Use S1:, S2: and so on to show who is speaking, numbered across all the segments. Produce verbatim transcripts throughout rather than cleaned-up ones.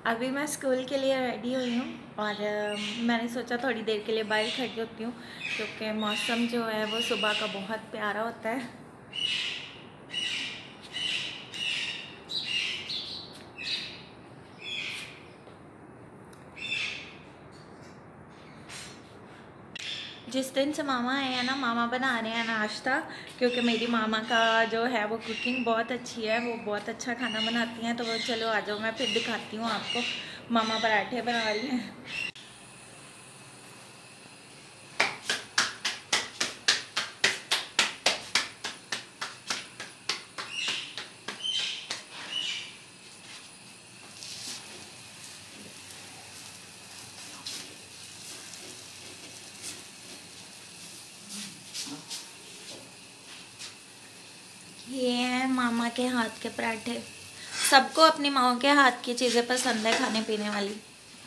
S1: अभी मैं स्कूल के लिए रेडी हुई हूँ और मैंने सोचा थोड़ी देर के लिए बाहर खड़ी होती हूँ क्योंकि मौसम जो है वो सुबह का बहुत प्यारा होता है। जिस दिन से मामा आए हैं ना, मामा बना रहे हैं नाश्ता, क्योंकि मेरी मामा का जो है वो कुकिंग बहुत अच्छी है, वो बहुत अच्छा खाना बनाती हैं। तो वो चलो आ जाओ, मैं फिर दिखाती हूँ आपको। मामा पराठे बना रही हैं। ये हैं मामा के हाथ के पराठे। सबको अपनी माँ के हाथ की चीज़ें पसंद है खाने पीने वाली।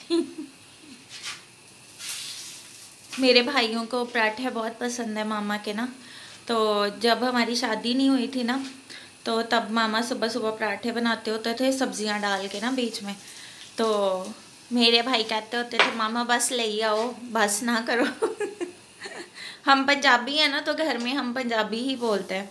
S1: मेरे भाइयों को पराठे बहुत पसंद है मामा के ना। तो जब हमारी शादी नहीं हुई थी ना, तो तब मामा सुबह सुबह पराठे बनाते होते थे सब्जियां डाल के ना बीच में। तो मेरे भाई कहते होते थे मामा बस ले आओ, बस ना करो। हम पंजाबी हैं ना, तो घर में हम पंजाबी ही बोलते हैं।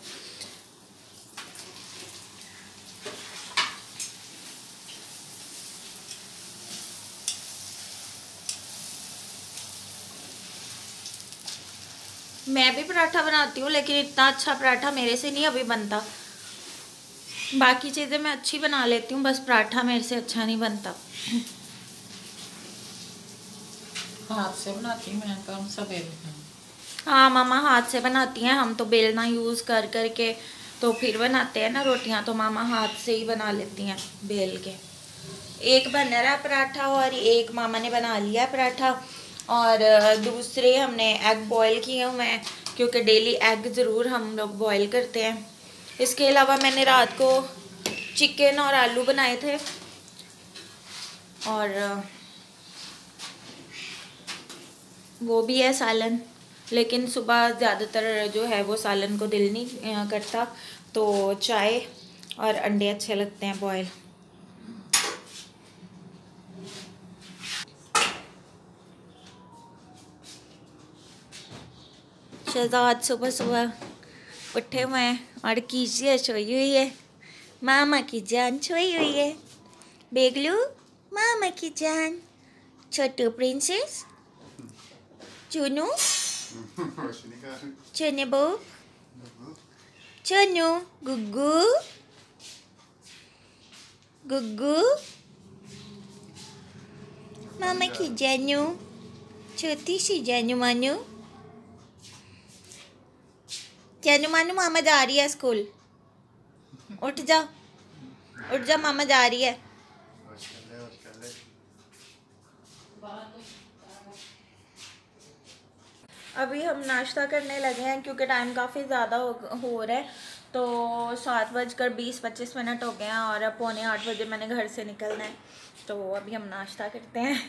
S1: मैं भी पराठा बनाती हूँ, लेकिन इतना अच्छा पराठा मेरे से नहीं अभी बनता। बाकी चीज़ें मैं अच्छी बना लेती हूँ, बस पराठा मेरे से अच्छा नहीं बनता।
S2: हाथ से बनाती हूँ मैं, कौन सा बेलना।
S1: हाँ, मामा हाथ से बनाती हैं, हम तो बेलना यूज़ कर कर के तो फिर बनाते हैं ना रोटियाँ। तो मामा हाथ से ही बना लेती हैं बेल के। एक बन रहा है पराठा और एक मामा ने बना लिया है पराठा, और दूसरे हमने एग बॉयल किए हुए हैं, क्योंकि डेली एग ज़रूर हम लोग बॉयल करते हैं। इसके अलावा मैंने रात को चिकन और आलू बनाए थे, और वो भी है सालन। लेकिन सुबह ज़्यादातर जो है वो सालन को दिल नहीं करता, तो चाय और अंडे अच्छे लगते हैं बॉयल। शहजाद सुबह सुबह उठे हुए हैं और कीजिए सोई हुई है। मामा की जान सोई हुई है। बेगलू, मामा की जान। छोटू प्रिंसेस, चुनू, चुने बहू, चुनू, गुग्गू, गुग्गू, मामा की जानू, छोटी सी जानू मानू। जानू मानू, मामा जा रही है स्कूल। उठ जा, उठ जा, मामा जा रही है। अभी हम नाश्ता करने लगे हैं, क्योंकि टाइम काफ़ी ज़्यादा हो, हो रहा है। तो सात बजकर बीस पच्चीस मिनट हो गए हैं और पौने आठ बजे मैंने घर से निकलना है। तो अभी हम नाश्ता करते हैं।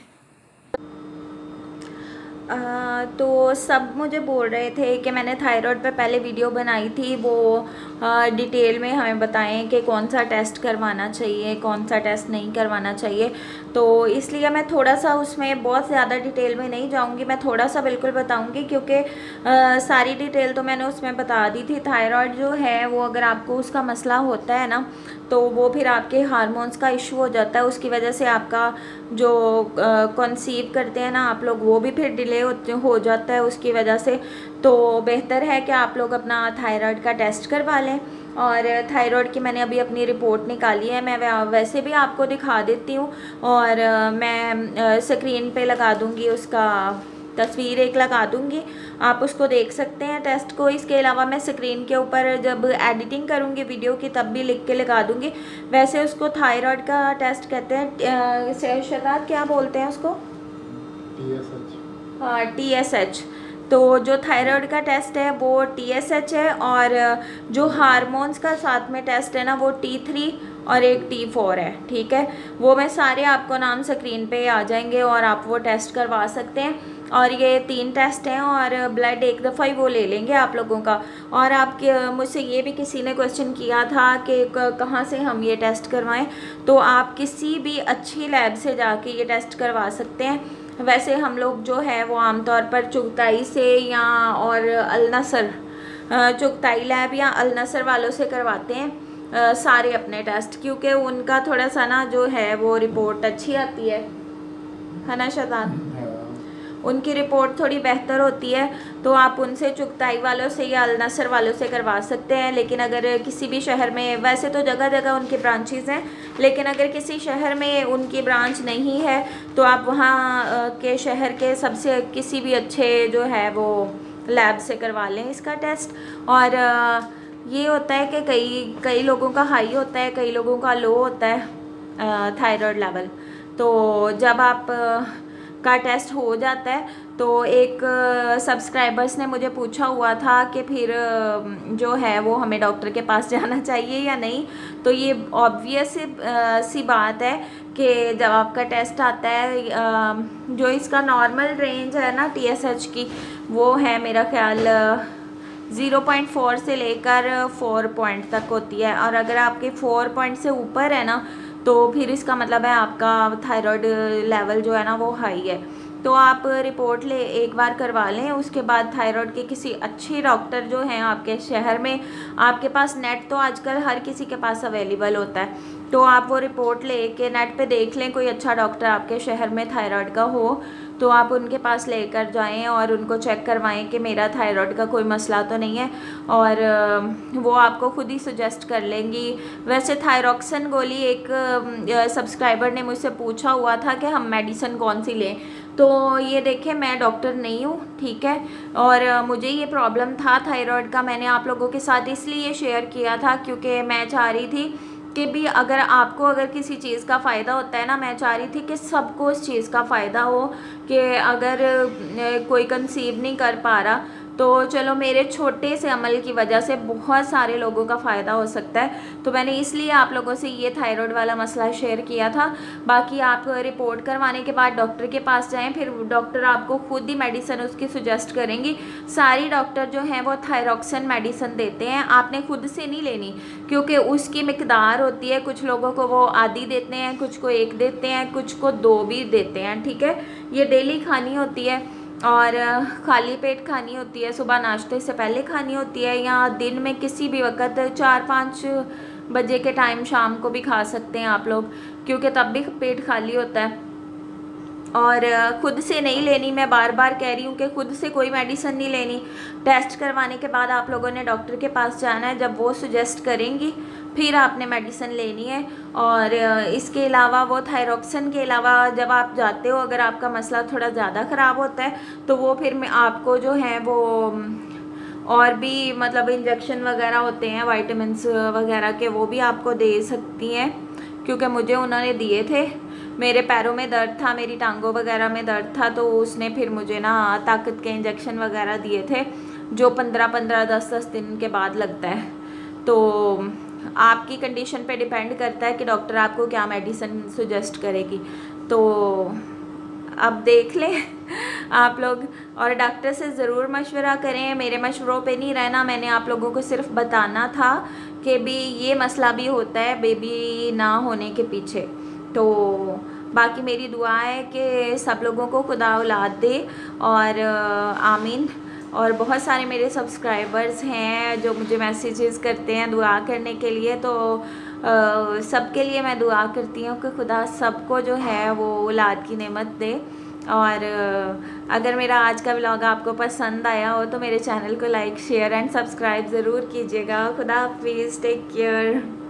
S1: आ, तो सब मुझे बोल रहे थे कि मैंने थायराइड पे पहले वीडियो बनाई थी, वो आ, डिटेल में हमें बताएं कि कौन सा टेस्ट करवाना चाहिए, कौन सा टेस्ट नहीं करवाना चाहिए। तो इसलिए मैं थोड़ा सा उसमें बहुत ज़्यादा डिटेल में नहीं जाऊंगी, मैं थोड़ा सा बिल्कुल बताऊंगी, क्योंकि सारी डिटेल तो मैंने उसमें बता दी थी। थायराइड जो है वो अगर आपको उसका मसला होता है ना, तो वो फिर आपके हार्मोन्स का इशू हो जाता है। उसकी वजह से आपका जो कंसीव करते हैं ना आप लोग, वो भी फिर डिले हो जाता है उसकी वजह से। तो बेहतर है कि आप लोग अपना थायराइड का टेस्ट करवा लें। और थायराइड की मैंने अभी अपनी रिपोर्ट निकाली है, मैं वैसे भी आपको दिखा देती हूँ, और मैं स्क्रीन पे लगा दूँगी, उसका तस्वीर एक लगा दूँगी, आप उसको देख सकते हैं टेस्ट को। इसके अलावा मैं स्क्रीन के ऊपर जब एडिटिंग करूँगी वीडियो की तब भी लिख के लगा दूँगी। वैसे उसको थायराइड का टेस्ट कहते हैं, शहजाद क्या बोलते हैं उसको?
S3: T S H.
S1: हाँ, टी एस एच। तो जो थायराइड का टेस्ट है वो टी एस एच है, और जो हार्मोन्स का साथ में टेस्ट है ना वो टी थ्री और एक टी फोर है, ठीक है। वो मैं सारे आपको नाम स्क्रीन पे आ जाएंगे और आप वो टेस्ट करवा सकते हैं। और ये तीन टेस्ट हैं और ब्लड एक दफ़ा ही वो ले लेंगे आप लोगों का। और आपके मुझसे ये भी किसी ने क्वेश्चन किया था कि कहाँ से हम ये टेस्ट करवाएं, तो आप किसी भी अच्छी लैब से जाके ये टेस्ट करवा सकते हैं। वैसे हम लोग जो है वो आमतौर पर चुगताई से या और अल नसर चुगताई लैब या अल नसर वालों से करवाते हैं आ, सारे अपने टेस्ट, क्योंकि उनका थोड़ा सा ना जो है वो रिपोर्ट अच्छी आती है है ना शैतान, उनकी रिपोर्ट थोड़ी बेहतर होती है। तो आप उनसे चुगताई वालों से या अल नसर वालों से करवा सकते हैं। लेकिन अगर किसी भी शहर में, वैसे तो जगह जगह उनकी ब्रांचेज़ हैं, लेकिन अगर किसी शहर में उनकी ब्रांच नहीं है तो आप वहाँ के शहर के सबसे किसी भी अच्छे जो है वो लैब से करवा लें इसका टेस्ट। और ये होता है कि कई कई लोगों का हाई होता है, कई लोगों का लो होता है थायराइड लेवल। तो जब आप का टेस्ट हो जाता है तो एक सब्सक्राइबर्स ने मुझे पूछा हुआ था कि फिर जो है वो हमें डॉक्टर के पास जाना चाहिए या नहीं। तो ये ऑब्वियस सी बात है कि जब आपका टेस्ट आता है, जो इसका नॉर्मल रेंज है ना टी एस एच की, वो है मेरा ख्याल ज़ीरो पॉइंट फोर से लेकर फोर पॉइंट तक होती है। और अगर आपके फोर पॉइंट से ऊपर है ना तो फिर इसका मतलब है आपका थायराइड लेवल जो है ना वो हाई है। तो आप रिपोर्ट ले एक बार करवा लें, उसके बाद थायराइड के किसी अच्छे डॉक्टर जो हैं आपके शहर में, आपके पास नेट तो आजकल हर किसी के पास अवेलेबल होता है, तो आप वो रिपोर्ट ले के नेट पे देख लें कोई अच्छा डॉक्टर आपके शहर में थायराइड का हो, तो आप उनके पास लेकर जाएं और उनको चेक करवाएं कि मेरा थायराइड का कोई मसला तो नहीं है, और वो आपको खुद ही सजेस्ट कर लेंगी। वैसे थायरॉक्सिन गोली एक सब्सक्राइबर ने मुझसे पूछा हुआ था कि हम मेडिसिन कौन सी लें, तो ये देखें मैं डॉक्टर नहीं हूँ, ठीक है, और मुझे ये प्रॉब्लम था थायराइड का। मैंने आप लोगों के साथ इसलिए शेयर किया था क्योंकि मैं चाह रही थी कि भी अगर आपको अगर किसी चीज़ का फ़ायदा होता है ना, मैं चाह रही थी कि सबको उस चीज़ का फ़ायदा हो, कि अगर कोई कंसीव नहीं कर पा रहा तो चलो मेरे छोटे से अमल की वजह से बहुत सारे लोगों का फ़ायदा हो सकता है। तो मैंने इसलिए आप लोगों से ये थायराइड वाला मसला शेयर किया था। बाकी आप रिपोर्ट करवाने के बाद डॉक्टर के पास जाएं, फिर डॉक्टर आपको खुद ही मेडिसिन उसकी सुजेस्ट करेंगी। सारी डॉक्टर जो हैं वो थायरॉक्सिन मेडिसिन देते हैं, आपने खुद से नहीं लेनी क्योंकि उसकी मिकदार होती है। कुछ लोगों को वो आधी देते हैं, कुछ को एक देते हैं, कुछ को दो भी देते हैं, ठीक है। ये डेली खानी होती है और खाली पेट खानी होती है, सुबह नाश्ते से पहले खानी होती है, या दिन में किसी भी वक्त चार पाँच बजे के टाइम शाम को भी खा सकते हैं आप लोग, क्योंकि तब भी पेट खाली होता है। और ख़ुद से नहीं लेनी, मैं बार बार कह रही हूँ कि ख़ुद से कोई मेडिसिन नहीं लेनी। टेस्ट करवाने के बाद आप लोगों ने डॉक्टर के पास जाना है, जब वो सुजेस्ट करेंगी फिर आपने मेडिसिन लेनी है। और इसके अलावा वो थायरॉक्सिन के अलावा जब आप जाते हो, अगर आपका मसला थोड़ा ज़्यादा ख़राब होता है तो वो फिर मैं आपको जो है वो और भी मतलब इंजेक्शन वगैरह होते हैं वाइटामिन्स वगैरह के, वो भी आपको दे सकती हैं, क्योंकि मुझे उन्होंने दिए थे। मेरे पैरों में दर्द था, मेरी टांगों वगैरह में दर्द था, तो उसने फिर मुझे ना ताकत के इंजेक्शन वगैरह दिए थे, जो पंद्रह पंद्रह दस दस दिन के बाद लगता है। तो आपकी कंडीशन पे डिपेंड करता है कि डॉक्टर आपको क्या मेडिसिन सुजेस्ट करेगी। तो अब देख लें आप लोग, और डॉक्टर से ज़रूर मशवरा करें, मेरे मशवरों पे नहीं रहना। मैंने आप लोगों को सिर्फ बताना था कि भी ये मसला भी होता है बेबी ना होने के पीछे। तो बाकी मेरी दुआ है कि सब लोगों को खुदा औलाद दे, और आमीन। और बहुत सारे मेरे सब्सक्राइबर्स हैं जो मुझे मैसेजेस करते हैं दुआ करने के लिए, तो सबके लिए मैं दुआ करती हूँ कि खुदा सबको जो है वो औलाद की नेमत दे। और अगर मेरा आज का व्लॉग आपको पसंद आया हो तो मेरे चैनल को लाइक शेयर एंड सब्सक्राइब ज़रूर कीजिएगा। खुदा हाफिज़, टेक केयर।